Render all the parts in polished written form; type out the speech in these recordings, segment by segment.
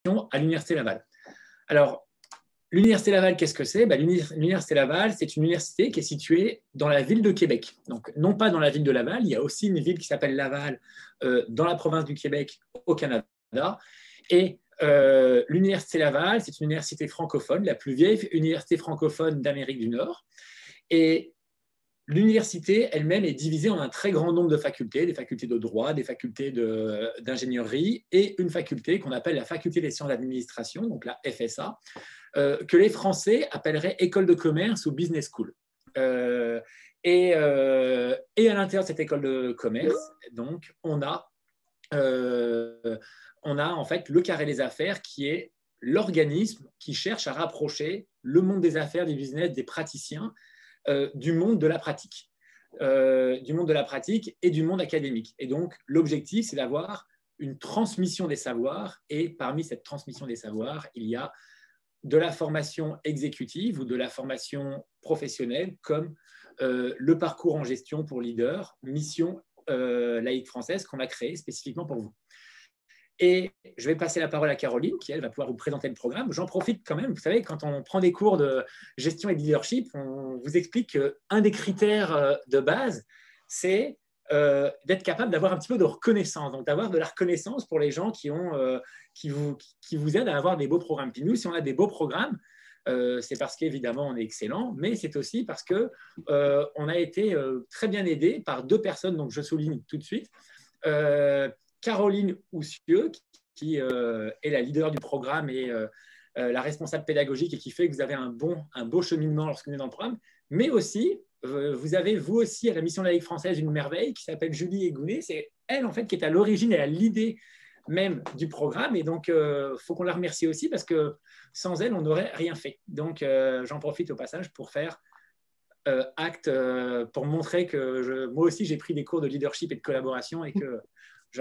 à l'Université Laval. Alors, l'Université Laval, qu'est-ce que c'est? L'Université Laval, c'est une université qui est située dans la ville de Québec. Donc, non pas dans la ville de Laval, il y a aussi une ville qui s'appelle Laval dans la province du Québec au Canada. Et l'Université Laval, c'est une université francophone, la plus vieille université francophone d'Amérique du Nord. Et l'université elle-même est divisée en un très grand nombre de facultés, des facultés de droit, des facultés d'ingénierie et une faculté qu'on appelle la faculté des sciences d'administration, donc la FSA, que les Français appelleraient école de commerce ou business school. Et à l'intérieur de cette école de commerce, donc, on a en fait le Carré des affaires qui est l'organisme qui cherche à rapprocher le monde des affaires, du business, des praticiens, du monde de la pratique. Du monde de la pratique et du monde académique. Et donc, l'objectif, c'est d'avoir une transmission des savoirs. Et parmi cette transmission des savoirs, il y a de la formation exécutive ou de la formation professionnelle, comme le parcours en gestion pour leader, mission laïque française qu'on a créée spécifiquement pour vous. Et je vais passer la parole à Caroline, qui, elle, va pouvoir vous présenter le programme. J'en profite quand même, vous savez, quand on prend des cours de gestion et de leadership, on vous explique qu'un des critères de base, c'est d'être capable d'avoir un petit peu de reconnaissance, donc d'avoir de la reconnaissance pour les gens qui vous aident à avoir des beaux programmes. Puis nous, si on a des beaux programmes, c'est parce qu'évidemment, on est excellent, mais c'est aussi parce qu'on a été très bien aidé par deux personnes, donc je souligne tout de suite. Caroline Houssieux, qui est la leader du programme et la responsable pédagogique et qui fait que vous avez un beau cheminement lorsque vous êtes dans le programme, mais aussi, vous avez vous aussi à la mission laïque française une merveille qui s'appelle Julie Égounet. C'est elle en fait qui est à l'origine et à l'idée même du programme et donc il faut qu'on la remercie aussi parce que sans elle, on n'aurait rien fait. Donc j'en profite au passage pour faire acte, pour montrer que moi aussi j'ai pris des cours de leadership et de collaboration et que je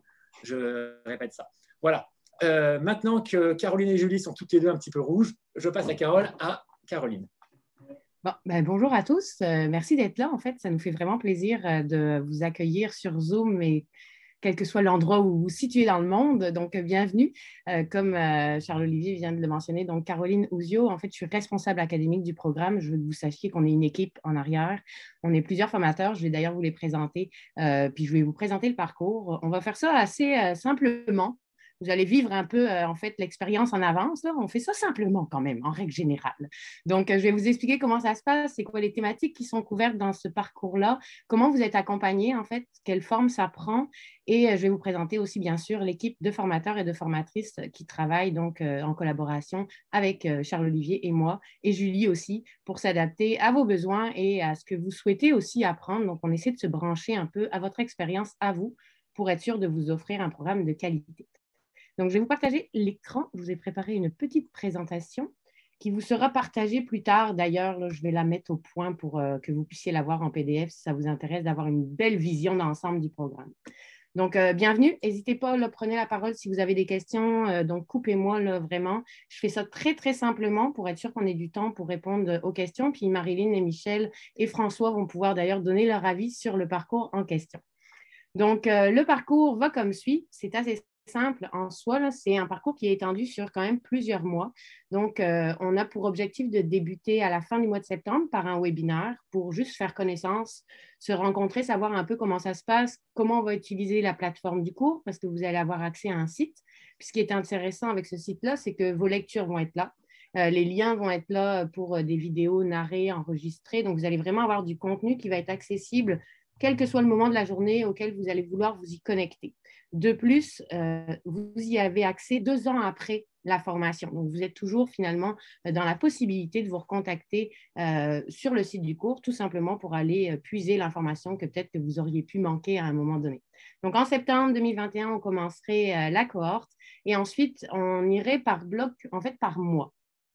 répète ça. Voilà. Maintenant que Caroline et Julie sont toutes les deux un petit peu rouges, je passe la parole à Caroline. Bon, bonjour à tous. Merci d'être là. En fait, ça nous fait vraiment plaisir de vous accueillir sur Zoom et quel que soit l'endroit où vous vous situez dans le monde. Donc, bienvenue. Comme Charles-Olivier vient de le mentionner, donc Caroline Houssieux, en fait, je suis responsable académique du programme. Je veux que vous sachiez qu'on est une équipe en arrière. On est plusieurs formateurs. Je vais d'ailleurs vous les présenter, puis je vais vous présenter le parcours. On va faire ça assez simplement. Vous allez vivre un peu, en fait, l'expérience en avance. Là. On fait ça simplement quand même, en règle générale. Donc, je vais vous expliquer comment ça se passe, c'est quoi les thématiques qui sont couvertes dans ce parcours-là, comment vous êtes accompagné, en fait, quelle forme ça prend. Et je vais vous présenter aussi, bien sûr, l'équipe de formateurs et de formatrices qui travaillent donc en collaboration avec Charles-Olivier et moi, et Julie aussi, pour s'adapter à vos besoins et à ce que vous souhaitez aussi apprendre. Donc, on essaie de se brancher un peu à votre expérience, à vous, pour être sûr de vous offrir un programme de qualité. Donc, je vais vous partager l'écran. Je vous ai préparé une petite présentation qui vous sera partagée plus tard. D'ailleurs, je vais la mettre au point pour que vous puissiez la voir en PDF si ça vous intéresse d'avoir une belle vision d'ensemble du programme. Donc, bienvenue. N'hésitez pas, là, prenez la parole si vous avez des questions. Donc, coupez-moi, là, vraiment. Je fais ça très, très simplement pour être sûr qu'on ait du temps pour répondre aux questions. Puis, Marilyn et Michel et François vont pouvoir d'ailleurs donner leur avis sur le parcours en question. Donc, le parcours va comme suit. C'est assez simple en soi. C'est un parcours qui est étendu sur quand même plusieurs mois. Donc, on a pour objectif de débuter à la fin du mois de septembre par un webinaire pour juste faire connaissance, se rencontrer, savoir un peu comment ça se passe, comment on va utiliser la plateforme du cours parce que vous allez avoir accès à un site. Puis, ce qui est intéressant avec ce site-là, c'est que vos lectures vont être là. Les liens vont être là pour des vidéos narrées, enregistrées. Donc, vous allez vraiment avoir du contenu qui va être accessible quel que soit le moment de la journée auquel vous allez vouloir vous y connecter. De plus, vous y avez accès 2 ans après la formation. Donc, vous êtes toujours finalement dans la possibilité de vous recontacter sur le site du cours, tout simplement pour aller puiser l'information que peut-être que vous auriez pu manquer à un moment donné. Donc, en septembre 2021, on commencerait la cohorte et ensuite, on irait par bloc, en fait, par mois.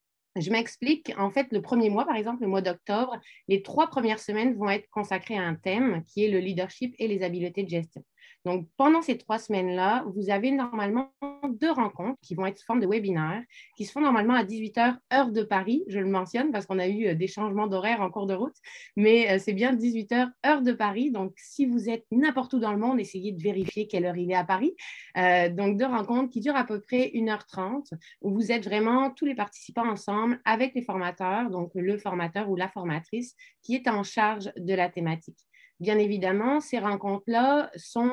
Je m'explique. En fait, le premier mois, par exemple, le mois d'octobre, les 3 premières semaines vont être consacrées à un thème qui est le leadership et les habiletés de gestion. Donc, pendant ces 3 semaines-là, vous avez normalement 2 rencontres qui vont être sous forme de webinaires, qui se font normalement à 18h, heure de Paris. Je le mentionne parce qu'on a eu des changements d'horaire en cours de route, mais c'est bien 18h, heure de Paris. Donc, si vous êtes n'importe où dans le monde, essayez de vérifier quelle heure il est à Paris. Donc, 2 rencontres qui durent à peu près 1h30, où vous êtes vraiment tous les participants ensemble avec les formateurs, donc le formateur ou la formatrice qui est en charge de la thématique. Bien évidemment, ces rencontres-là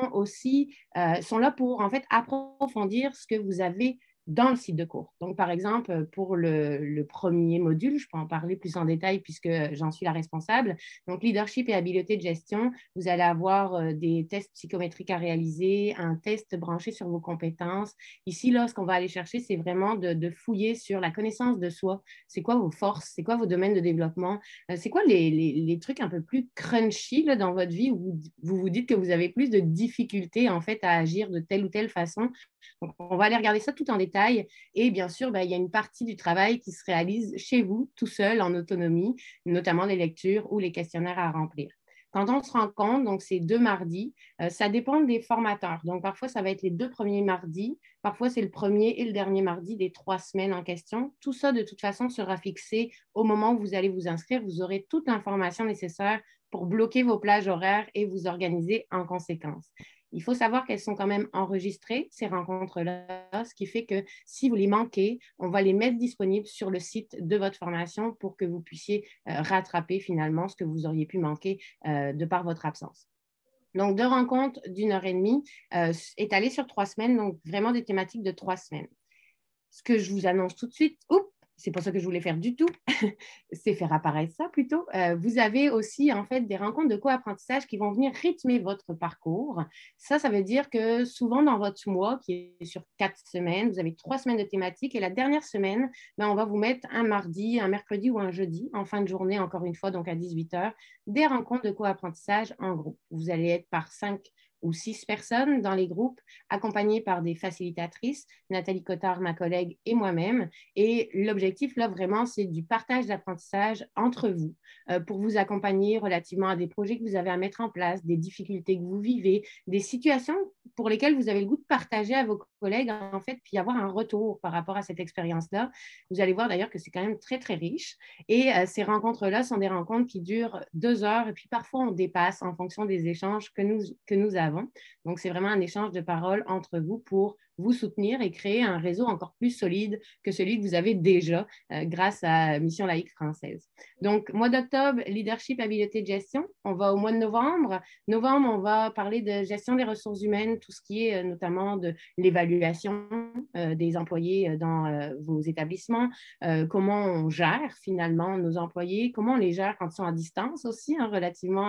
sont là pour en fait approfondir ce que vous avez dans le site de cours. Donc, par exemple, pour le premier module, je peux en parler plus en détail puisque j'en suis la responsable. Donc, leadership et habileté de gestion, vous allez avoir des tests psychométriques à réaliser, un test branché sur vos compétences. Ici, là, ce qu'on va aller chercher, c'est vraiment de fouiller sur la connaissance de soi. C'est quoi vos forces? C'est quoi vos domaines de développement? C'est quoi les trucs un peu plus crunchy là, dans votre vie où vous vous dites que vous avez plus de difficultés en fait à agir de telle ou telle façon? Donc, on va aller regarder ça tout en détail. Et bien sûr, il y a une partie du travail qui se réalise chez vous, tout seul, en autonomie, notamment les lectures ou les questionnaires à remplir. Quand on se rencontre, donc c'est 2 mardis, ça dépend des formateurs. Donc, parfois, ça va être les 2 premiers mardis, parfois, c'est le premier et le dernier mardi des 3 semaines en question. Tout ça, de toute façon, sera fixé au moment où vous allez vous inscrire. Vous aurez toute l'information nécessaire pour bloquer vos plages horaires et vous organiser en conséquence. Il faut savoir qu'elles sont quand même enregistrées, ces rencontres-là, ce qui fait que si vous les manquez, on va les mettre disponibles sur le site de votre formation pour que vous puissiez rattraper finalement ce que vous auriez pu manquer de par votre absence. Donc, 2 rencontres d'1h30 étalées sur 3 semaines, donc vraiment des thématiques de 3 semaines. Ce que je vous annonce tout de suite, c'est pas ça que je voulais faire du tout, c'est faire apparaître ça plutôt. Vous avez aussi en fait des rencontres de co-apprentissage qui vont venir rythmer votre parcours. Ça veut dire que souvent dans votre mois, qui est sur 4 semaines, vous avez 3 semaines de thématique et la dernière semaine, on va vous mettre un mardi, un mercredi ou un jeudi, en fin de journée, encore une fois, donc à 18h, des rencontres de co-apprentissage en groupe. Vous allez être par 5 ou 6 personnes dans les groupes, accompagnées par des facilitatrices, Nathalie Cotard, ma collègue, et moi-même. Et l'objectif, là, vraiment, c'est du partage d'apprentissage entre vous pour vous accompagner relativement à des projets que vous avez à mettre en place, des difficultés que vous vivez, des situations pour lesquelles vous avez le goût de partager à vos collègues, en fait, puis avoir un retour par rapport à cette expérience-là. Vous allez voir d'ailleurs que c'est quand même très, très riche. Et ces rencontres-là sont des rencontres qui durent 2 heures et puis parfois on dépasse en fonction des échanges que nous avons. Donc, c'est vraiment un échange de paroles entre vous pour vous soutenir et créer un réseau encore plus solide que celui que vous avez déjà grâce à Mission laïque française. Donc, mois d'octobre, leadership, habileté de gestion. On va au mois de novembre. Novembre, on va parler de gestion des ressources humaines, tout ce qui est notamment de l'évaluation des employés dans vos établissements, comment on gère finalement nos employés, comment on les gère quand ils sont à distance aussi, relativement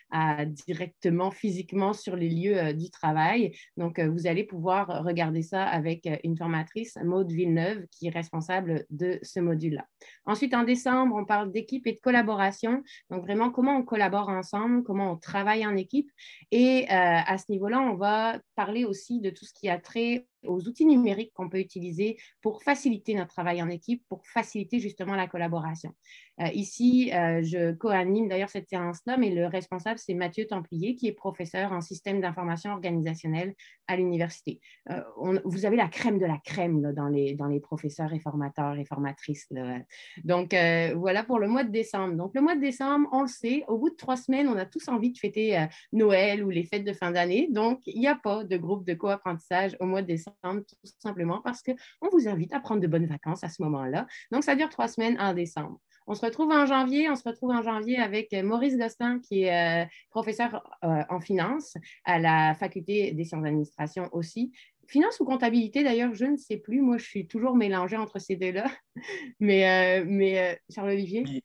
à directement, physiquement sur les lieux du travail. Donc, vous allez pouvoir regarder ça avec une formatrice, Maude Villeneuve, qui est responsable de ce module-là. Ensuite, en décembre, on parle d'équipe et de collaboration. Donc, vraiment, comment on collabore ensemble, comment on travaille en équipe. Et à ce niveau-là, on va parler aussi de tout ce qui a trait aux outils numériques qu'on peut utiliser pour faciliter notre travail en équipe, pour faciliter justement la collaboration. Ici, je co-anime d'ailleurs cette séance-là, mais le responsable, c'est Mathieu Templier, qui est professeur en système d'information organisationnelle à l'université. Vous avez la crème de la crème là, dans les professeurs et formateurs et formatrices. Là. Donc, voilà pour le mois de décembre. Donc, le mois de décembre, on le sait, au bout de 3 semaines, on a tous envie de fêter Noël ou les fêtes de fin d'année. Donc, il n'y a pas de groupe de co-apprentissage au mois de décembre, tout simplement parce qu'on vous invite à prendre de bonnes vacances à ce moment-là. Donc, ça dure 3 semaines en décembre. On se retrouve en janvier. On se retrouve en janvier avec Maurice Gostin, qui est professeur en finance à la Faculté des sciences d'administration aussi. Finance ou comptabilité, d'ailleurs, je ne sais plus. Moi, je suis toujours mélangée entre ces deux-là. Mais Charles-Olivier,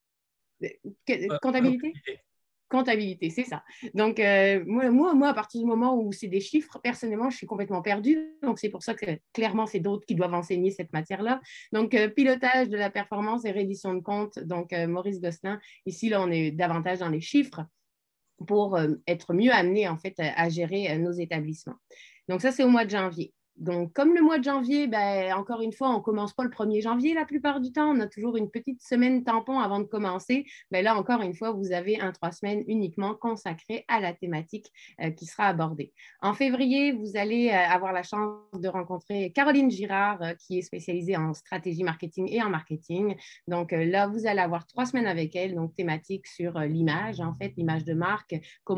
comptabilité? Comptabilité, c'est ça. Donc, moi, à partir du moment où c'est des chiffres, personnellement, je suis complètement perdue. Donc, c'est pour ça que clairement, c'est d'autres qui doivent enseigner cette matière-là. Donc, pilotage de la performance et reddition de compte. Donc, Maurice Gosselin, ici, là, on est davantage dans les chiffres pour être mieux amené, en fait, à gérer nos établissements. Donc, ça, c'est au mois de janvier. Donc, comme le mois de janvier, ben, encore une fois, on ne commence pas le 1er janvier la plupart du temps. On a toujours une petite semaine tampon avant de commencer. Ben, là, encore une fois, vous avez 3 semaines uniquement consacrées à la thématique qui sera abordée. En février, vous allez avoir la chance de rencontrer Caroline Girard, qui est spécialisée en stratégie marketing et en marketing. Donc, là, vous allez avoir 3 semaines avec elle, donc thématique sur l'image, en fait, l'image de marque,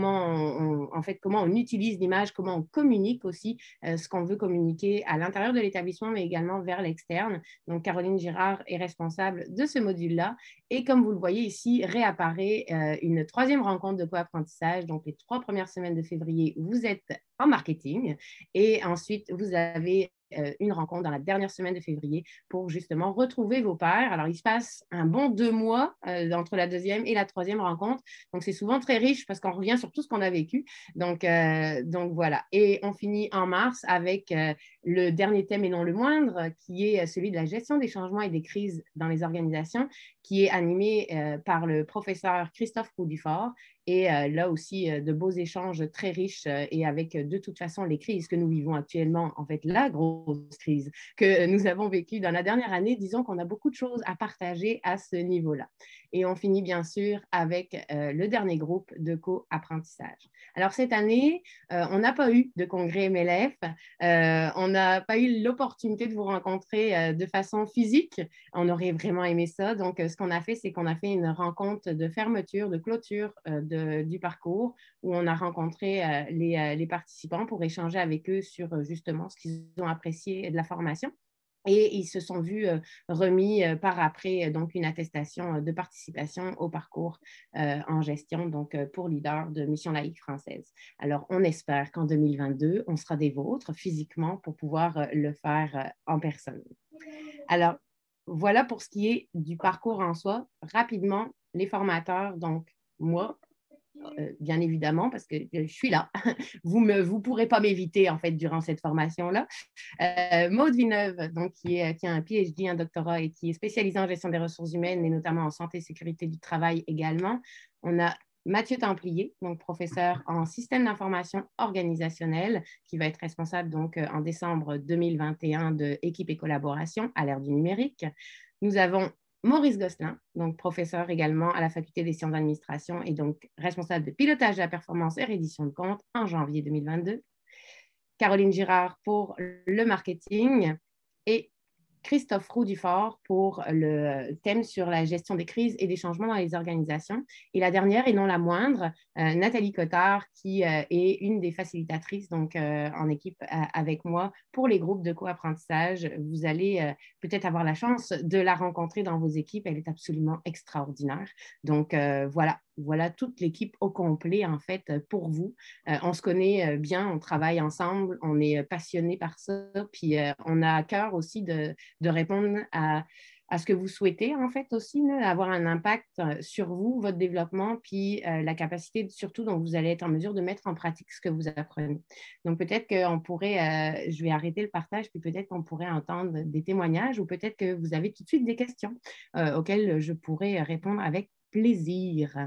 comment on utilise l'image, comment on communique aussi ce qu'on veut communiquer à l'intérieur de l'établissement, mais également vers l'externe. Donc, Caroline Girard est responsable de ce module-là. Et comme vous le voyez ici, réapparaît une 3e rencontre de co-apprentissage. Donc, les 3 premières semaines de février, vous êtes en marketing. Et ensuite, vous avez une rencontre dans la dernière semaine de février pour justement retrouver vos pairs. Alors, il se passe un bon 2 mois entre la 2e et la 3e rencontre. Donc, c'est souvent très riche parce qu'on revient sur tout ce qu'on a vécu. Donc, voilà. Et on finit en mars avec le dernier thème et non le moindre, qui est celui de la gestion des changements et des crises dans les organisations, qui est animé par le professeur Christophe Roudifort. Et là aussi, de beaux échanges très riches et avec de toute façon les crises que nous vivons actuellement, en fait, la grosse crise que nous avons vécue dans la dernière année, disons qu'on a beaucoup de choses à partager à ce niveau-là. Et on finit bien sûr avec le dernier groupe de co-apprentissage. Alors cette année, on n'a pas eu de congrès MLF, on n'a pas eu l'opportunité de vous rencontrer de façon physique. On aurait vraiment aimé ça. Donc, ce qu'on a fait, c'est qu'on a fait une rencontre de fermeture, de clôture du parcours où on a rencontré les participants pour échanger avec eux sur justement ce qu'ils ont apprécié de la formation. Et ils se sont vus remis par après donc une attestation de participation au parcours en gestion donc pour leader de Mission laïque française. Alors, on espère qu'en 2022, on sera des vôtres physiquement pour pouvoir le faire en personne. Alors, voilà pour ce qui est du parcours en soi. Rapidement, les formateurs, donc moi, bien évidemment, parce que je suis là. Vous ne pourrez pas m'éviter, en fait, durant cette formation-là. Maude Villeneuve, donc, qui a un PhD, un doctorat et qui est spécialisée en gestion des ressources humaines et notamment en santé et sécurité du travail également. On a Mathieu Templier, donc professeur en système d'information organisationnelle, qui va être responsable donc en décembre 2021 de équipe et collaboration à l'ère du numérique. Nous avons Maurice Gosselin, donc professeur également à la Faculté des sciences d'administration et donc responsable de pilotage de la performance et reddition de comptes en janvier 2022. Caroline Girard pour le marketing et Christophe Roudifort pour le thème sur la gestion des crises et des changements dans les organisations. Et la dernière, et non la moindre, Nathalie Cotard, qui est une des facilitatrices donc, en équipe avec moi pour les groupes de co-apprentissage. Vous allez peut-être avoir la chance de la rencontrer dans vos équipes. Elle est absolument extraordinaire. Donc, voilà toute l'équipe au complet, en fait, pour vous. On se connaît bien, on travaille ensemble, on est passionnés par ça, puis on a à cœur aussi de répondre à ce que vous souhaitez, en fait, aussi, là, avoir un impact sur vous, votre développement, puis la capacité, surtout, dont vous allez être en mesure de mettre en pratique ce que vous apprenez. Donc, peut-être qu'on pourrait, je vais arrêter le partage, puis peut-être qu'on pourrait entendre des témoignages ou peut-être que vous avez tout de suite des questions auxquelles je pourrais répondre avec plaisir.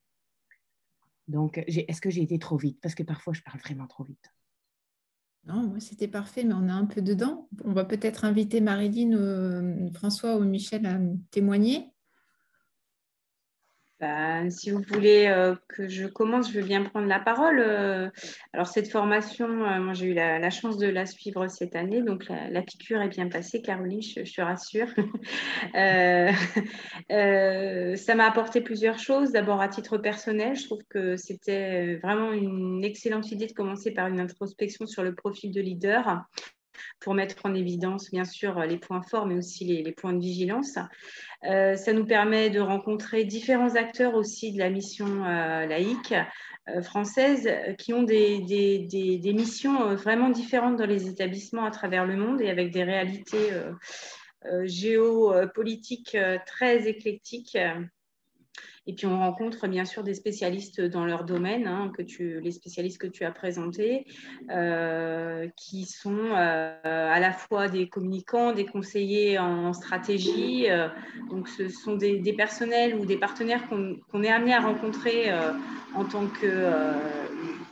Donc, est-ce que j'ai été trop vite? Parce que parfois, je parle vraiment trop vite. Non, moi, c'était parfait, mais on est un peu dedans. On va peut-être inviter Marilyn, François ou Michel à témoigner. Si vous voulez que je commence, je veux bien prendre la parole. Alors, cette formation, moi, j'ai eu la chance de la suivre cette année, donc la piqûre est bien passée, Caroline, je te rassure. Ça m'a apporté plusieurs choses. D'abord, à titre personnel, je trouve que c'était vraiment une excellente idée de commencer par une introspection sur le profil de leader, pour mettre en évidence, bien sûr, les points forts, mais aussi les points de vigilance. Ça nous permet de rencontrer différents acteurs aussi de la mission laïque française qui ont des missions vraiment différentes dans les établissements à travers le monde et avec des réalités géopolitiques très éclectiques. Et puis, on rencontre bien sûr des spécialistes dans leur domaine, les spécialistes que tu as présentés, qui sont à la fois des communicants, des conseillers en stratégie. Donc, ce sont des personnels ou des partenaires qu'on est amené à rencontrer en tant que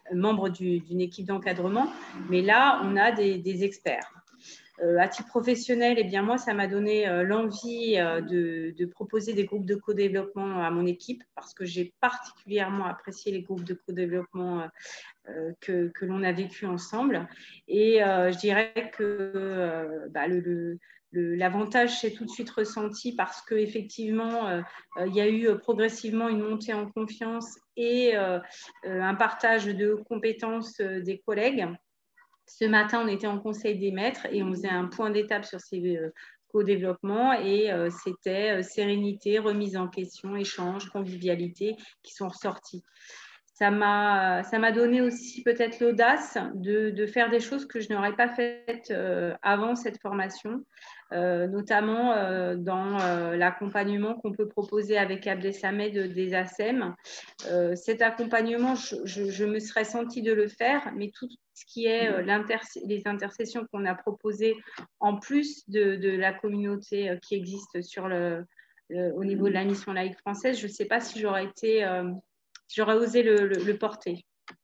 membre d'une équipe d'encadrement, mais là, on a des experts. À titre professionnel, eh bien, moi, ça m'a donné l'envie de proposer des groupes de co-développement à mon équipe parce que j'ai particulièrement apprécié les groupes de co-développement que l'on a vécu ensemble. Et je dirais que l'avantage s'est tout de suite ressenti parce qu'effectivement, il y a eu progressivement une montée en confiance et un partage de compétences des collègues. Ce matin, on était en conseil des maîtres et on faisait un point d'étape sur ces co-développements et c'était sérénité, remise en question, échange, convivialité qui sont ressortis. Ça m'a donné aussi peut-être l'audace de faire des choses que je n'aurais pas faites avant cette formation, notamment dans l'accompagnement qu'on peut proposer avec Abdesamed des ASEM. Cet accompagnement, je me serais sentie de le faire, mais tout ce qui est les intercessions qu'on a proposées en plus de la communauté qui existe au niveau de la mission laïque française, je ne sais pas si j'aurais osé le porter.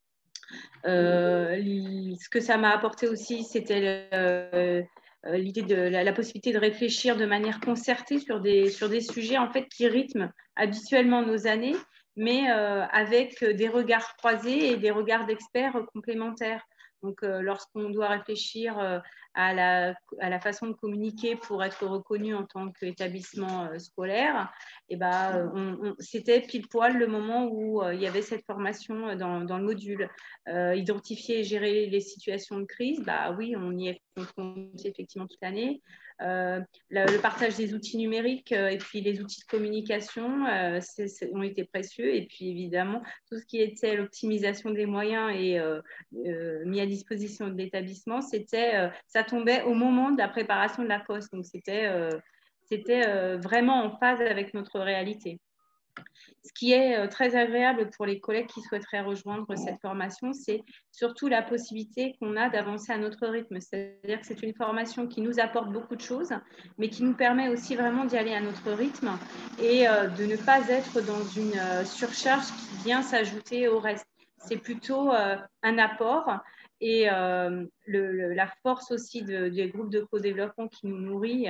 Ce que ça m'a apporté aussi, c'était l'idée de la possibilité de réfléchir de manière concertée sur des sujets en fait, qui rythment habituellement nos années, mais avec des regards croisés et des regards d'experts complémentaires. Donc, lorsqu'on doit réfléchir à la façon de communiquer pour être reconnu en tant qu'établissement scolaire, et c'était pile poil le moment où il y avait cette formation dans le module. Identifier et gérer les situations de crise, oui, on y est confronté effectivement toute l'année. Le partage des outils numériques et puis les outils de communication ont été précieux. Et puis évidemment, tout ce qui était l'optimisation des moyens et mis à disposition de l'établissement, ça tombait au moment de la préparation de la poste. Donc c'était vraiment en phase avec notre réalité. Ce qui est très agréable pour les collègues qui souhaiteraient rejoindre cette formation, c'est surtout la possibilité qu'on a d'avancer à notre rythme. C'est-à-dire que c'est une formation qui nous apporte beaucoup de choses, mais qui nous permet aussi vraiment d'y aller à notre rythme et de ne pas être dans une surcharge qui vient s'ajouter au reste. C'est plutôt un apport. Et la force aussi des groupes de co-développement qui nous nourrit,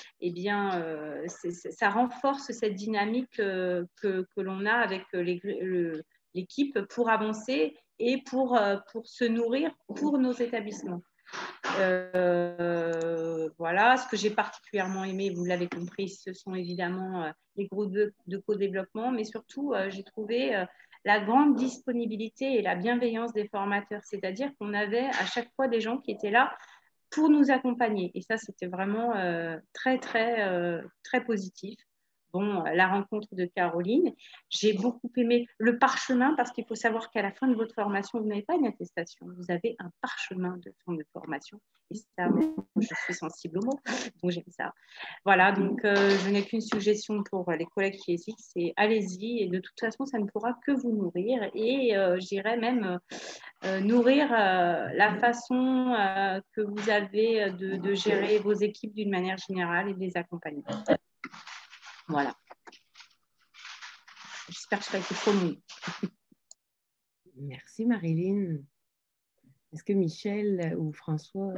ça renforce cette dynamique que l'on a avec l'équipe pour avancer et pour se nourrir pour nos établissements. Voilà, ce que j'ai particulièrement aimé, vous l'avez compris, ce sont évidemment les groupes de co-développement, mais surtout, j'ai trouvé la grande disponibilité et la bienveillance des formateurs, c'est-à-dire qu'on avait à chaque fois des gens qui étaient là pour nous accompagner. Et ça, c'était vraiment très, très, très positif. Bon, la rencontre de Caroline, j'ai beaucoup aimé le parchemin parce qu'il faut savoir qu'à la fin de votre formation, vous n'avez pas une attestation, vous avez un parchemin de fin de formation. Et ça, je suis sensible aux mots, donc j'aime ça. Voilà, donc je n'ai qu'une suggestion pour les collègues qui hésitent, c'est allez-y et de toute façon, ça ne pourra que vous nourrir et j'irais même nourrir la façon que vous avez de gérer vos équipes d'une manière générale et de les accompagner. Voilà. J'espère que je n'ai pas été trop longue. Merci Marilyn. Est-ce que Michel ou François...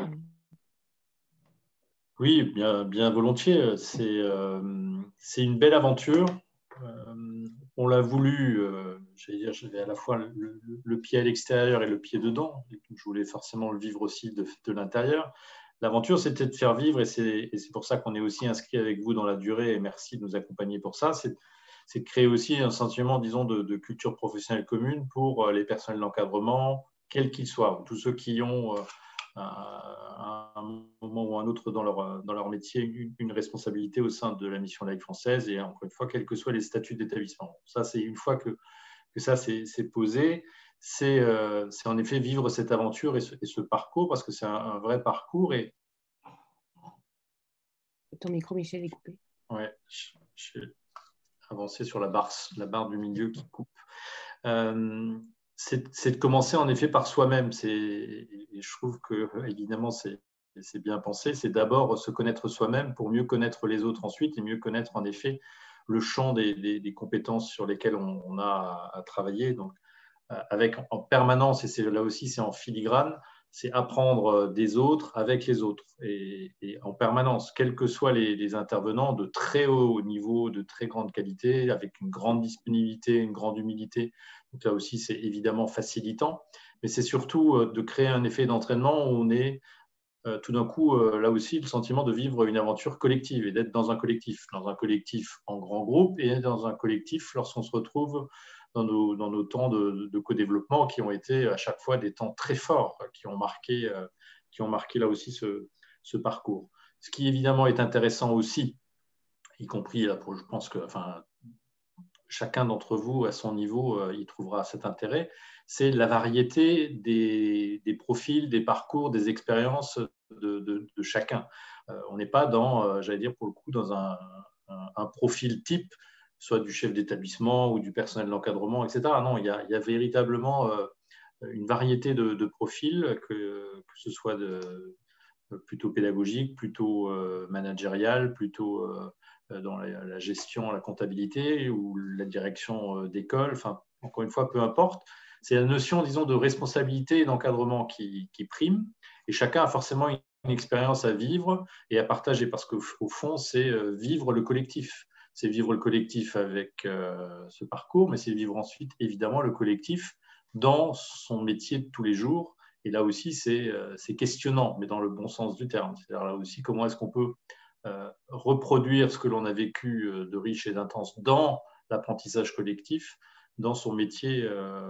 Oui, bien volontiers. C'est une belle aventure. On l'a voulu, j'allais dire, j'avais à la fois le pied à l'extérieur et le pied dedans. Et je voulais forcément le vivre aussi de l'intérieur. L'aventure, c'était de faire vivre, et c'est pour ça qu'on est aussi inscrit avec vous dans la durée, et merci de nous accompagner pour ça, c'est de créer aussi un sentiment, disons, de culture professionnelle commune pour les personnels d'encadrement, quels qu'ils soient, tous ceux qui ont à un moment ou à un autre dans leur métier une responsabilité au sein de la mission laïque française, et encore une fois, quels que soient les statuts d'établissement. Ça, c'est une fois que ça c'est posé, c'est en effet vivre cette aventure et ce parcours, parce que c'est un vrai parcours. Et ton micro, Michel, est coupé. Ouais, j'ai avancé sur la barre du milieu qui coupe. C'est de commencer en effet par soi-même. Et je trouve que évidemment c'est bien pensé. C'est d'abord se connaître soi-même pour mieux connaître les autres ensuite, et mieux connaître en effet le champ des compétences sur lesquelles on a à travailler. Donc, avec en permanence, et là aussi c'est en filigrane, c'est apprendre des autres avec les autres, et en permanence, quels que soient les intervenants, de très haut niveau, de très grande qualité, avec une grande disponibilité, une grande humilité. Donc là aussi, c'est évidemment facilitant, mais c'est surtout de créer un effet d'entraînement où on est tout d'un coup, là aussi, le sentiment de vivre une aventure collective et d'être dans un collectif en grand groupe et dans un collectif lorsqu'on se retrouve dans nos temps de co-développement qui ont été à chaque fois des temps très forts, qui ont marqué là aussi ce parcours. Ce qui évidemment est intéressant aussi, y compris, je pense que chacun d'entre vous, à son niveau, y trouvera cet intérêt, c'est la variété des profils, des parcours, des expériences de chacun. On n'est pas dans, j'allais dire pour le coup, dans un profil type, soit du chef d'établissement ou du personnel d'encadrement, etc. Non, il y a véritablement une variété de profils, que ce soit plutôt pédagogique, plutôt managérial, plutôt dans la gestion, la comptabilité ou la direction d'école. Enfin, encore une fois, peu importe. C'est la notion, disons, de responsabilité et d'encadrement qui prime. Et chacun a forcément une expérience à vivre et à partager, parce qu'au fond, c'est vivre le collectif. C'est vivre le collectif avec ce parcours, mais c'est vivre ensuite, évidemment, le collectif dans son métier de tous les jours. Et là aussi, c'est questionnant, mais dans le bon sens du terme. C'est-à-dire là aussi, comment est-ce qu'on peut reproduire ce que l'on a vécu de riche et d'intense dans l'apprentissage collectif, dans son métier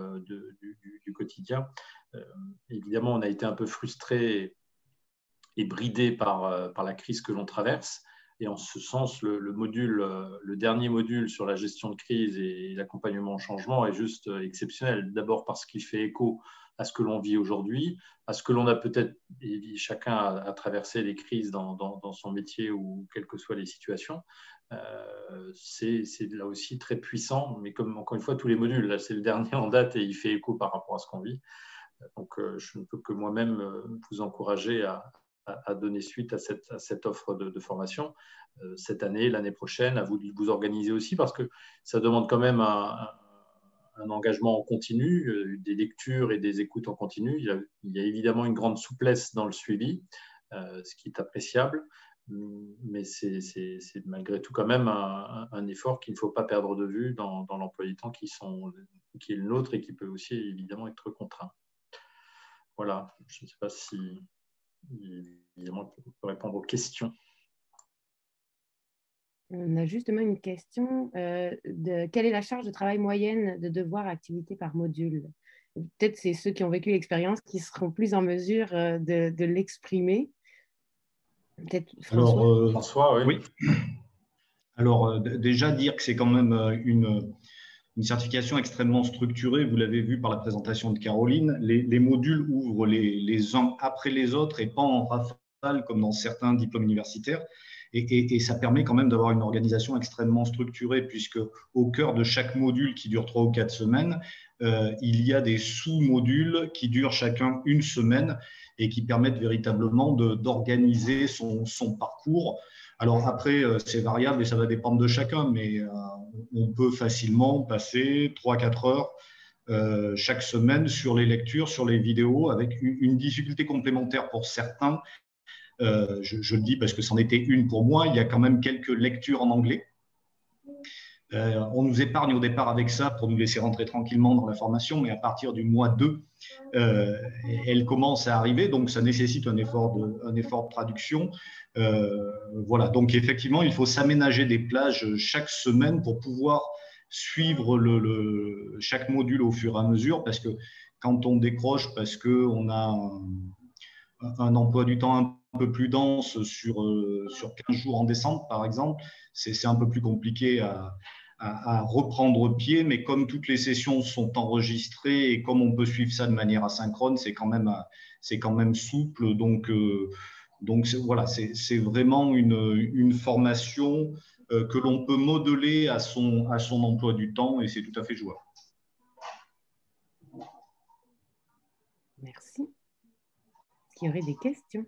du quotidien. Évidemment, on a été un peu frustré et bridé par la crise que l'on traverse. Et en ce sens, le dernier module sur la gestion de crise et l'accompagnement au changement est juste exceptionnel. D'abord parce qu'il fait écho à ce que l'on vit aujourd'hui, à ce que l'on a peut-être, chacun a traversé les crises dans son métier ou quelles que soient les situations. C'est là aussi très puissant, mais comme encore une fois tous les modules, là c'est le dernier en date et il fait écho par rapport à ce qu'on vit. Donc je ne peux que moi-même vous encourager à donner suite à cette offre de formation cette année, l'année prochaine, à vous de vous organiser aussi, parce que ça demande quand même un engagement en continu, des lectures et des écoutes en continu. Il y a évidemment une grande souplesse dans le suivi, ce qui est appréciable, mais c'est malgré tout quand même un effort qu'il ne faut pas perdre de vue dans l'emploi du temps qui est le nôtre et qui peut aussi évidemment être contraint. Voilà, je ne sais pas si évidemment on peut répondre aux questions. On a justement une question de quelle est la charge de travail moyenne de devoirs activités par module? Peut-être c'est ceux qui ont vécu l'expérience qui seront plus en mesure de l'exprimer. Peut-être François. Alors, François, oui. Alors, déjà dire que c'est quand même une certification extrêmement structurée. Vous l'avez vu par la présentation de Caroline. Les modules ouvrent les uns après les autres et pas en rafale comme dans certains diplômes universitaires. Et ça permet quand même d'avoir une organisation extrêmement structurée, puisque au cœur de chaque module qui dure 3 ou 4 semaines, il y a des sous-modules qui durent chacun une semaine et qui permettent véritablement d'organiser son parcours. Alors après, c'est variable et ça va dépendre de chacun, mais on peut facilement passer 3-4 heures chaque semaine sur les lectures, sur les vidéos, avec une difficulté complémentaire pour certains. Je le dis parce que c'en était une pour moi, il y a quand même quelques lectures en anglais. On nous épargne au départ avec ça pour nous laisser rentrer tranquillement dans la formation, mais à partir du mois 2, elle commence à arriver, donc ça nécessite un effort de traduction. Voilà, donc effectivement, il faut s'aménager des plages chaque semaine pour pouvoir suivre chaque module au fur et à mesure, parce que quand on décroche, parce qu'on a un emploi du temps un peu plus dense sur 15 jours en décembre, par exemple, c'est un peu plus compliqué à reprendre pied, mais comme toutes les sessions sont enregistrées et comme on peut suivre ça de manière asynchrone, c'est quand même souple. Donc voilà, c'est vraiment une formation que l'on peut modeler à son emploi du temps et c'est tout à fait jouable. Merci. Est-ce qu'il y aurait des questions?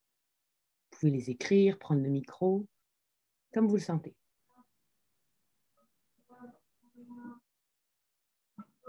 Vous pouvez les écrire, prendre le micro, comme vous le sentez.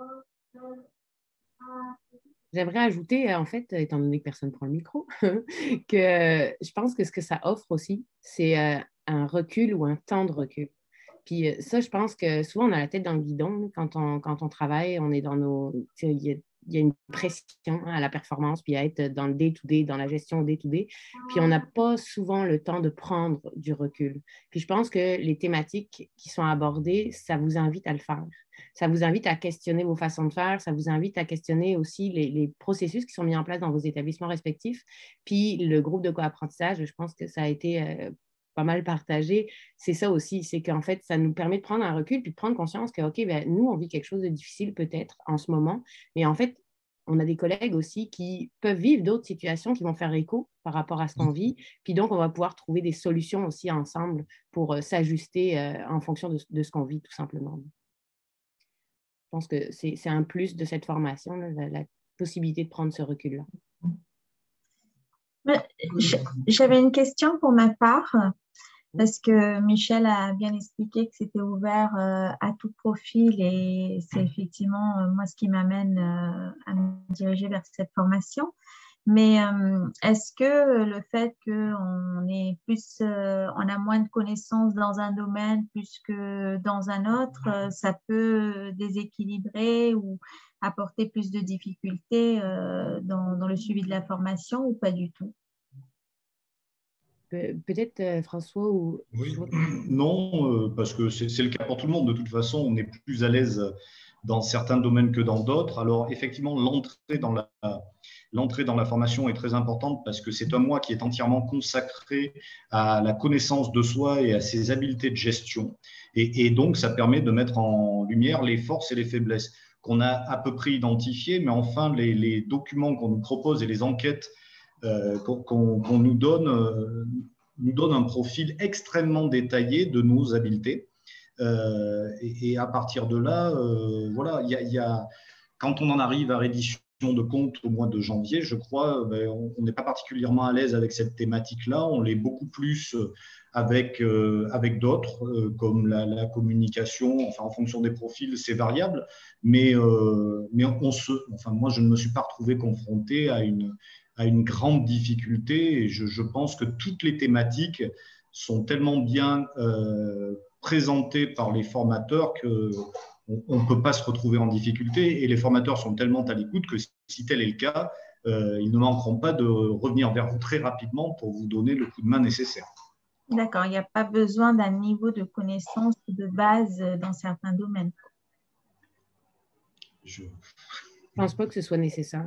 J'aimerais ajouter, en fait, étant donné que personne ne prend le micro, que je pense que ce que ça offre aussi, c'est un recul ou un temps de recul. Puis ça, je pense que souvent, on a la tête dans le guidon quand on travaille, on est dans nos... Il y a une pression à la performance, puis à être dans le day-to-day, dans la gestion day-to-day. Puis on n'a pas souvent le temps de prendre du recul. Puis je pense que les thématiques qui sont abordées, ça vous invite à le faire. Ça vous invite à questionner vos façons de faire, ça vous invite à questionner aussi les processus qui sont mis en place dans vos établissements respectifs. Puis le groupe de co-apprentissage, je pense que ça a été pas mal partagé, c'est ça aussi, c'est qu'en fait, ça nous permet de prendre un recul puis de prendre conscience que, OK, ben, nous, on vit quelque chose de difficile peut-être en ce moment, mais en fait, on a des collègues aussi qui peuvent vivre d'autres situations qui vont faire écho par rapport à ce qu'on vit, puis donc, on va pouvoir trouver des solutions aussi ensemble pour s'ajuster en fonction de ce qu'on vit, tout simplement. Je pense que c'est un plus de cette formation, là, la possibilité de prendre ce recul-là. J'avais une question pour ma part, parce que Michel a bien expliqué que c'était ouvert à tout profil et c'est effectivement moi ce qui m'amène à me diriger vers cette formation. Mais est-ce que le fait qu'on est plus, on a moins de connaissances dans un domaine plus que dans un autre, ça peut déséquilibrer ou apporter plus de difficultés dans le suivi de la formation ou pas du tout? Peut-être François ou... Oui. Non, parce que c'est le cas pour tout le monde. De toute façon, on est plus à l'aise dans certains domaines que dans d'autres. Alors, effectivement, l'entrée dans la formation est très importante parce que c'est un mois qui est entièrement consacré à la connaissance de soi et à ses habiletés de gestion. Et donc, ça permet de mettre en lumière les forces et les faiblesses qu'on a à peu près identifiées, mais enfin, les documents qu'on nous propose et les enquêtes qu'on nous donne un profil extrêmement détaillé de nos habiletés. Et à partir de là, voilà, quand on en arrive à rédition de comptes au mois de janvier, je crois, on n'est pas particulièrement à l'aise avec cette thématique-là. On l'est beaucoup plus avec d'autres, comme la communication. Enfin, en fonction des profils, c'est variable. Mais moi, je ne me suis pas retrouvé confronté à une grande difficulté et je pense que toutes les thématiques sont tellement bien présentées par les formateurs qu'on ne peut pas se retrouver en difficulté et les formateurs sont tellement à l'écoute que si tel est le cas, ils ne manqueront pas de revenir vers vous très rapidement pour vous donner le coup de main nécessaire. D'accord, il n'y a pas besoin d'un niveau de connaissance de base dans certains domaines. Je ne pense pas que ce soit nécsaire.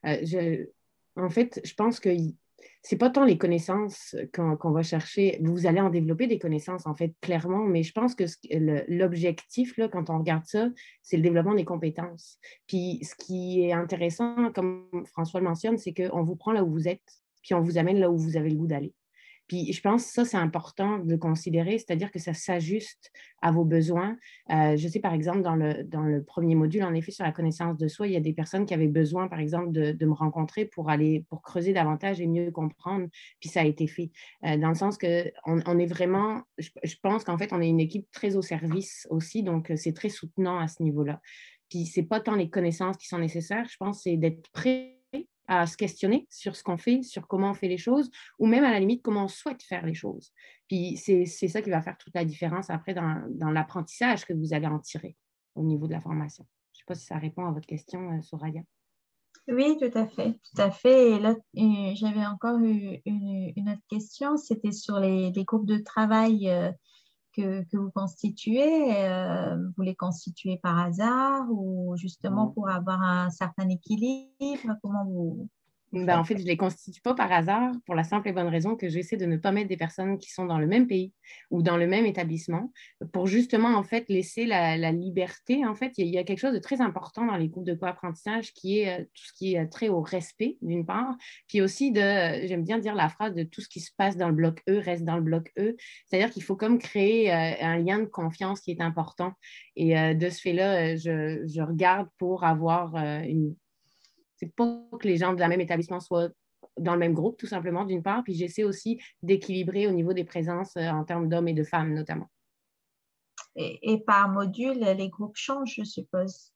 En fait, je pense que ce n'est pas tant les connaissances qu'on va chercher. Vous allez en développer des connaissances, en fait, clairement, mais je pense que l'objectif, là, quand on regarde ça, c'est le développement des compétences. Puis, ce qui est intéressant, comme François le mentionne, c'est qu'on vous prend là où vous êtes, puis on vous amène là où vous avez le goût d'aller. Puis je pense que ça, c'est important de le considérer, c'est-à-dire que ça s'ajuste à vos besoins. Je sais, par exemple, dans le premier module, en effet, sur la connaissance de soi, il y a des personnes qui avaient besoin, par exemple, de me rencontrer pour creuser davantage et mieux comprendre, puis ça a été fait. Dans le sens qu'on est vraiment, je pense qu'en fait, on est une équipe très au service aussi, donc c'est très soutenant à ce niveau-là. Puis ce n'est pas tant les connaissances qui sont nécessaires, je pense, c'est d'être prêt à se questionner sur ce qu'on fait, sur comment on fait les choses, ou même à la limite, comment on souhaite faire les choses. Puis c'est ça qui va faire toute la différence après dans l'apprentissage que vous allez en tirer au niveau de la formation. Je ne sais pas si ça répond à votre question, Soraya. Oui, tout à fait. Tout à fait. Et là, j'avais encore eu une autre question, c'était sur les groupes de travail que vous constituez. Vous les constituez par hasard ou justement pour avoir un certain équilibre? Comment vous en fait, je ne les constitue pas par hasard pour la simple et bonne raison que j'essaie de ne pas mettre des personnes qui sont dans le même pays ou dans le même établissement pour justement, en fait, laisser la liberté. En fait, il y a quelque chose de très important dans les groupes de co-apprentissage qui est tout ce qui est trait au respect, d'une part, puis aussi j'aime bien dire la phrase de tout ce qui se passe dans le bloc E reste dans le bloc E. C'est-à-dire qu'il faut comme créer un lien de confiance qui est important. Et de ce fait-là, je regarde pour avoir c'est pas que les gens de la même établissement soient dans le même groupe, tout simplement, d'une part. Puis j'essaie aussi d'équilibrer au niveau des présences en termes d'hommes et de femmes, notamment. Et par module, les groupes changent, je suppose.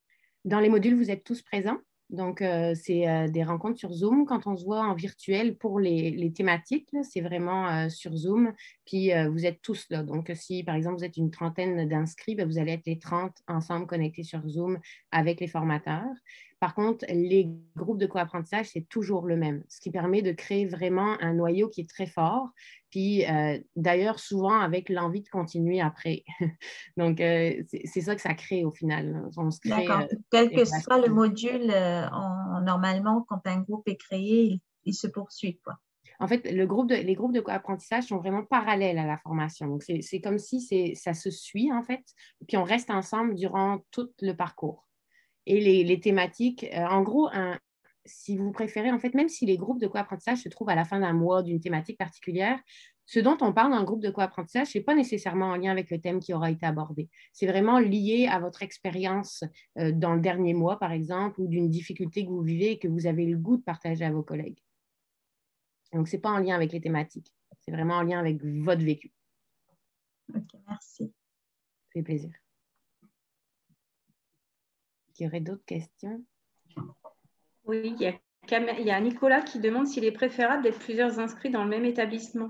Dans les modules, vous êtes tous présents. Donc, c'est des rencontres sur Zoom. Quand on se voit en virtuel pour les thématiques, c'est vraiment sur Zoom. Puis, vous êtes tous là. Donc, si, par exemple, vous êtes une trentaine d'inscrits, vous allez être les 30 ensemble connectés sur Zoom avec les formateurs. Par contre, les groupes de co-apprentissage, c'est toujours le même, ce qui permet de créer vraiment un noyau qui est très fort. Puis, d'ailleurs, souvent avec l'envie de continuer après. Donc, c'est ça que ça crée au final. On se crée, D'accord. Quel que soit le module, normalement, quand un groupe est créé, il se poursuit, quoi. En fait, les groupes de co-apprentissage sont vraiment parallèles à la formation. Donc, c'est comme si ça se suit, en fait, puis on reste ensemble durant tout le parcours. Et les thématiques, en gros, si vous préférez, en fait, même si les groupes de co-apprentissage se trouvent à la fin d'un mois d'une thématique particulière, ce dont on parle dans le groupe de co-apprentissage, ce n'est pas nécessairement en lien avec le thème qui aura été abordé. C'est vraiment lié à votre expérience dans le dernier mois, par exemple, ou d'une difficulté que vous vivez et que vous avez le goût de partager à vos collègues. Donc, ce n'est pas en lien avec les thématiques. C'est vraiment en lien avec votre vécu. Ok, merci. Ça fait plaisir. Il y aurait d'autres questions? Oui, il y a Nicolas qui demande s'il est préférable d'être plusieurs inscrits dans le même établissement.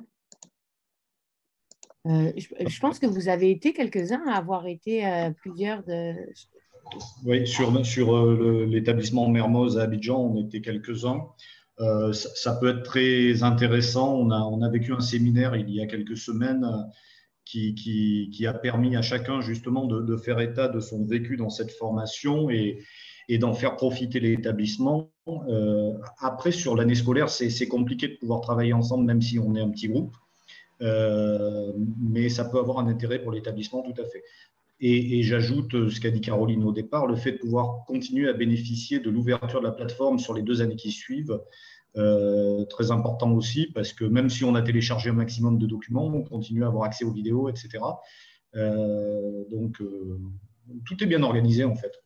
Je pense que vous avez été quelques-uns à avoir été plusieurs de... Oui, sur l'établissement Mermoz à Abidjan, on était quelques-uns. Ça peut être très intéressant. On a vécu un séminaire il y a quelques semaines qui a permis à chacun justement de faire état de son vécu dans cette formation et d'en faire profiter l'établissement. Après, sur l'année scolaire, c'est compliqué de pouvoir travailler ensemble, même si on est un petit groupe. Mais ça peut avoir un intérêt pour l'établissement, tout à fait. Et j'ajoute ce qu'a dit Caroline au départ, le fait de pouvoir continuer à bénéficier de l'ouverture de la plateforme sur les 2 années qui suivent, très important aussi, parce que même si on a téléchargé un maximum de documents, on continue à avoir accès aux vidéos, etc. Donc, tout est bien organisé en fait.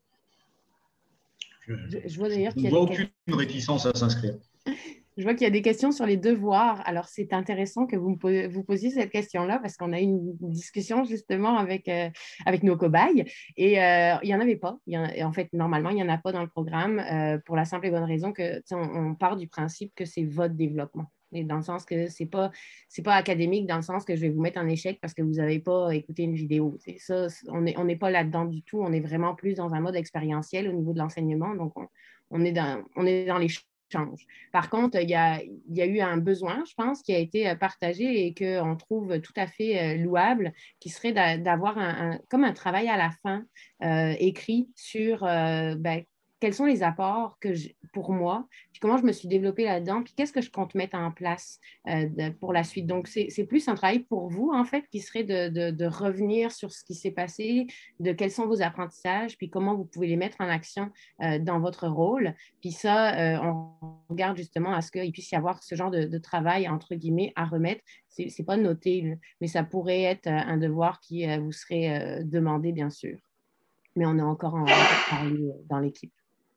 Je vois d'ailleurs qu'il y a aucune réticence à s'inscrire. Je vois qu'il y a des questions sur les devoirs. Alors, c'est intéressant que vous posiez cette question-là parce qu'on a eu une discussion justement avec nos cobayes et il n'y en avait pas. En fait, normalement, il n'y en a pas dans le programme pour la simple et bonne raison que on part du principe que c'est votre développement. Et dans le sens que c'est pas académique, dans le sens que je vais vous mettre en échec parce que vous n'avez pas écouté une vidéo. Ça, on n'est pas là-dedans du tout. On est vraiment plus dans un mode expérientiel au niveau de l'enseignement. Donc, on est dans les change. Par contre, il y a eu un besoin, je pense, qui a été partagé et qu'on trouve tout à fait louable, qui serait d'avoir comme un travail à la fin écrit sur quels sont les apports pour moi, puis comment je me suis développée là-dedans, puis qu'est-ce que je compte mettre en place pour la suite. Donc, c'est plus un travail pour vous, en fait, qui serait de revenir sur ce qui s'est passé, de quels sont vos apprentissages, puis comment vous pouvez les mettre en action dans votre rôle. Puis ça, on regarde justement à ce qu'il puisse y avoir ce genre de travail, entre guillemets, à remettre. Ce n'est pas noté, mais ça pourrait être un devoir qui vous serait demandé, bien sûr. Mais on est encore en parler dans l'équipe.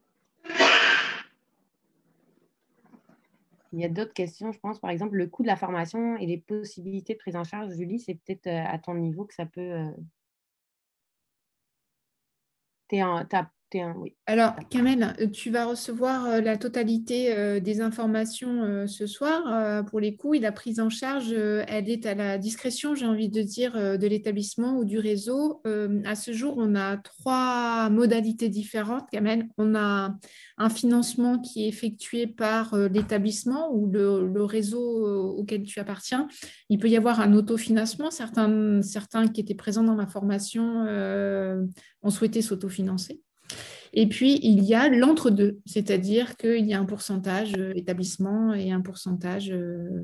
Il y a d'autres questions, je pense. Par exemple, le coût de la formation et les possibilités de prise en charge. Julie, c'est peut-être à ton niveau que ça peut... Oui. Alors, Kamel, tu vas recevoir la totalité des informations ce soir. Pour les coûts et la prise en charge, elle est à la discrétion, j'ai envie de dire, de l'établissement ou du réseau. À ce jour, on a 3 modalités différentes, Kamel. On a un financement qui est effectué par l'établissement ou le réseau auquel tu appartiens. Il peut y avoir un autofinancement. Certains qui étaient présents dans la formation ont souhaité s'autofinancer. Et puis, il y a l'entre-deux, c'est-à-dire qu'il y a un pourcentage établissement et un pourcentage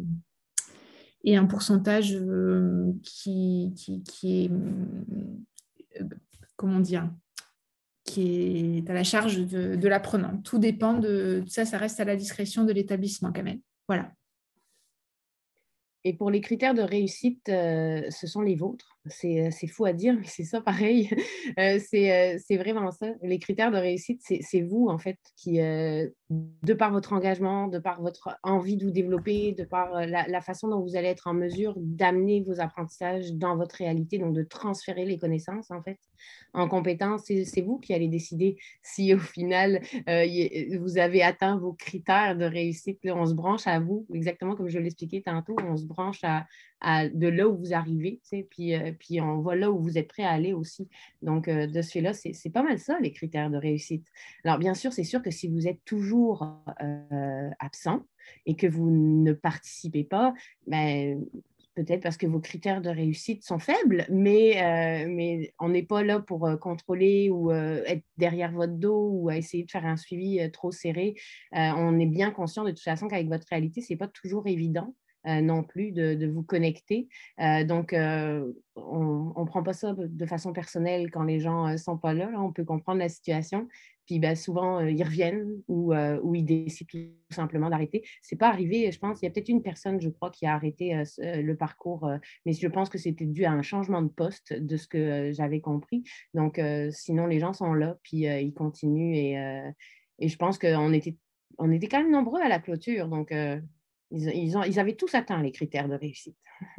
qui est, comment dire, qui est à la charge de l'apprenant. Tout dépend de ça reste à la discrétion de l'établissement quand même. Voilà. Et pour les critères de réussite, ce sont les vôtres. C'est fou à dire, mais c'est ça pareil. C'est vraiment ça. Les critères de réussite, c'est vous, en fait, qui, de par votre engagement, de par votre envie de vous développer, de par la façon dont vous allez être en mesure d'amener vos apprentissages dans votre réalité, donc de transférer les connaissances, en fait, en compétences. C'est vous qui allez décider si, au final, vous avez atteint vos critères de réussite. Là, on se branche à vous, exactement comme je l'expliquais tantôt, on se branche de là où vous arrivez, tu sais, puis on voit là où vous êtes prêt à aller aussi. Donc, de ce fait-là, c'est pas mal ça, les critères de réussite. Alors, bien sûr, c'est sûr que si vous êtes toujours absent et que vous ne participez pas, ben, peut-être parce que vos critères de réussite sont faibles, mais on n'est pas là pour contrôler ou être derrière votre dos ou essayer de faire un suivi trop serré. On est bien conscient de toute façon qu'avec votre réalité, ce n'est pas toujours évident. Non plus de vous connecter. Donc, on ne prend pas ça de façon personnelle quand les gens ne sont pas là. On peut comprendre la situation. Puis ben, souvent, ils reviennent ou ils décident tout simplement d'arrêter. Ce n'est pas arrivé, je pense. Il y a peut-être une personne, je crois, qui a arrêté le parcours, mais je pense que c'était dû à un changement de poste de ce que j'avais compris. Donc, sinon, les gens sont là, puis ils continuent. Et je pense qu'on était quand même nombreux à la clôture. Donc, ils avaient tous atteint les critères de réussite.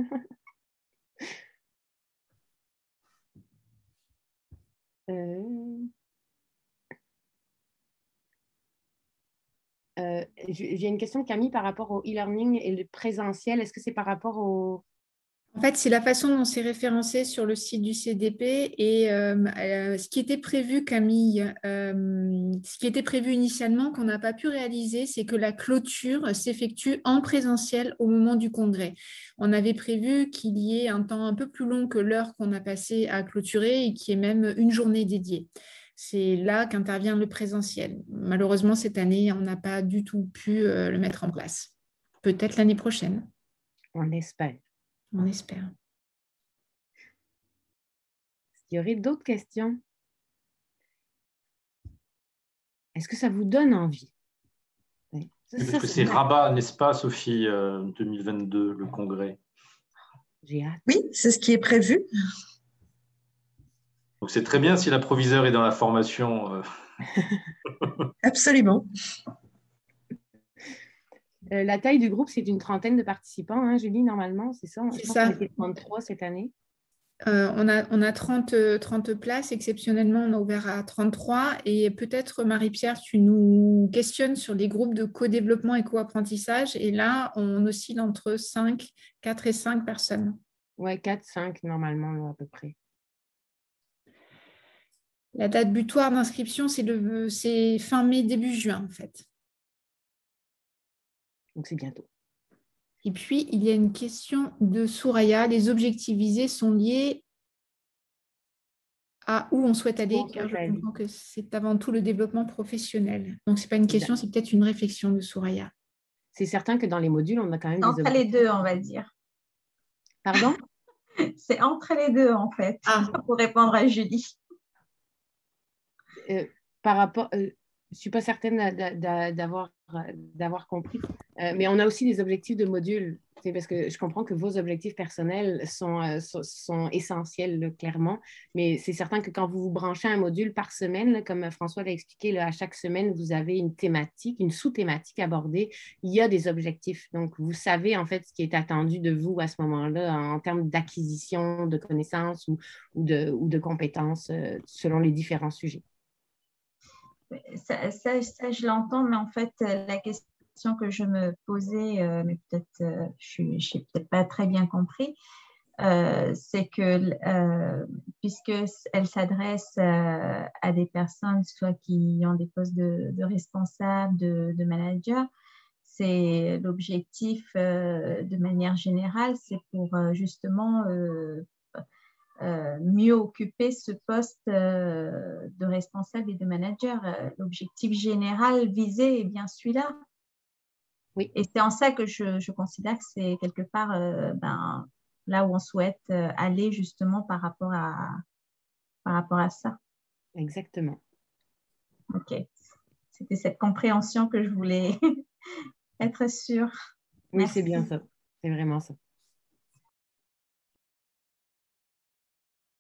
J'ai une question de Camille par rapport au e-learning et le présentiel. Est-ce que c'est par rapport au... En fait, c'est la façon dont c'est référencé sur le site du CDP et ce qui était prévu, Camille, ce qui était prévu initialement qu'on n'a pas pu réaliser, c'est que la clôture s'effectue en présentiel au moment du congrès. On avait prévu qu'il y ait un temps un peu plus long que l'heure qu'on a passé à clôturer et qu'il y ait même une journée dédiée. C'est là qu'intervient le présentiel. Malheureusement, cette année, on n'a pas du tout pu le mettre en place. Peut-être l'année prochaine. On l'espère. On espère. Il y aurait d'autres questions? Est-ce que ça vous donne envie? Oui. Parce que c'est Rabat, n'est-ce pas, Sophie, 2022, le congrès? J'ai hâte. Oui, c'est ce qui est prévu. Donc c'est très bien si la proviseure est dans la formation. Absolument. La taille du groupe, c'est une trentaine de participants, hein, Julie, normalement, c'est ça? C'est Je pense ça. qu'on était 33 cette année. On a 30 places. Exceptionnellement, on a ouvert à 33. Et peut-être, Marie-Pierre, tu nous questionnes sur les groupes de co-développement et co-apprentissage. Et là, on oscille entre 4 et 5 personnes. Oui, 4, 5 normalement, là, à peu près. La date butoir d'inscription, c'est fin mai, début juin, en fait. Donc, c'est bientôt. Et puis, il y a une question de Souraya. Les objectifs visés sont liés à où on souhaite aller, car je comprends que c'est avant tout le développement professionnel. Donc, ce n'est pas une question, c'est peut-être une réflexion de Souraya. C'est certain que dans les modules, on a quand même entre les deux, on va dire. Pardon? C'est entre les deux, en fait, pour répondre à Julie. Par rapport... je ne suis pas certaine d'avoir compris. Mais on a aussi des objectifs de module, parce que je comprends que vos objectifs personnels sont essentiels, là, clairement. Mais c'est certain que quand vous vous branchez un module par semaine, là, comme François l'a expliqué, là, à chaque semaine, vous avez une thématique, une sous-thématique abordée. Il y a des objectifs. Donc, vous savez, en fait, ce qui est attendu de vous à ce moment-là en termes d'acquisition de connaissances ou de compétences selon les différents sujets. Ça, je l'entends, mais en fait, la question que je me posais, mais peut-être je n'ai peut-être pas très bien compris, c'est que puisqu'elle s'adresse à des personnes soit qui ont des postes de responsables, de managers, c'est l'objectif de manière générale, c'est pour justement mieux occuper ce poste de responsable et de manager. L'objectif général visé est bien celui-là. Oui. Et c'est en ça que je considère que c'est quelque part là où on souhaite aller justement par rapport à ça. Exactement. OK. C'était cette compréhension que je voulais être sûre. Oui, Merci. c'est bien ça. C'est vraiment ça.